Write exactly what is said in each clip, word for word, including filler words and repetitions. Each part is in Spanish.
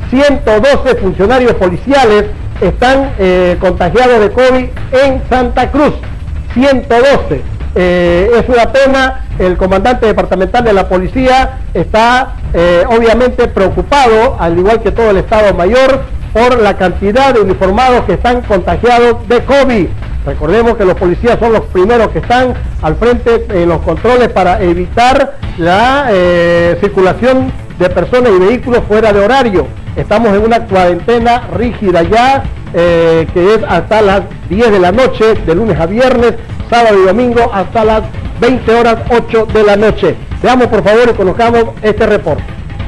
ciento doce funcionarios policiales están eh, contagiados de COVID en Santa Cruz. ciento doce. Eh, es una pena. El comandante departamental de la policía está eh, obviamente preocupado, al igual que todo el Estado Mayor, por la cantidad de uniformados que están contagiados de COVID. Recordemos que los policías son los primeros que están al frente en los controles para evitar la eh, circulación de personas y vehículos fuera de horario. Estamos en una cuarentena rígida ya, eh, que es hasta las diez de la noche, de lunes a viernes, sábado y domingo, hasta las veinte horas ocho de la noche. Veamos por favor y conozcamos este reporte.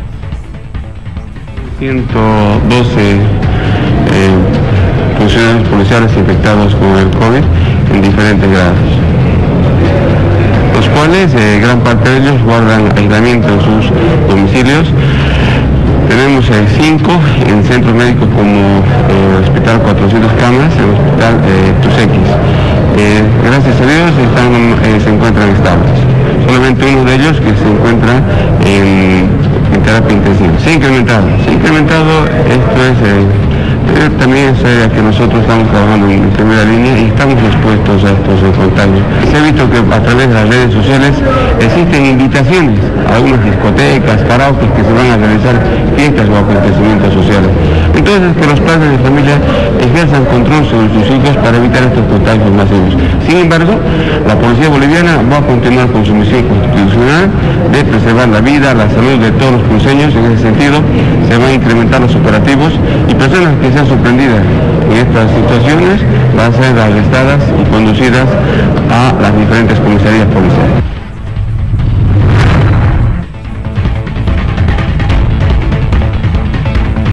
ciento doce eh, funcionarios policiales infectados con el COVID en diferentes grados, los cuales eh, gran parte de ellos guardan aislamiento en sus domicilios. Tenemos eh, cinco en centros médicos como eh, el Hospital cuatrocientas Camas, el Hospital eh, Tusequis. Eh, gracias a Dios están, eh, se encuentran estables. Solamente uno de ellos que se encuentra en, en terapia intensiva. Se ha incrementado, se ha incrementado, esto es... Eh, Eh, también es área que nosotros estamos trabajando en primera línea y estamos expuestos a estos eh, contagios. Se ha visto que a través de las redes sociales existen invitaciones a algunas discotecas, karaoke que se van a realizar fiestas o acontecimientos sociales. Entonces, que los padres de familia ejerzan control sobre sus hijos para evitar estos contagios masivos. Sin embargo, la policía boliviana va a continuar con su misión constitucional de preservar la vida, la salud de todos los cruceños. En ese sentido, se van a incrementar los operativos y personas que sean sorprendidas en estas situaciones van a ser arrestadas y conducidas a las diferentes comisarías policiales.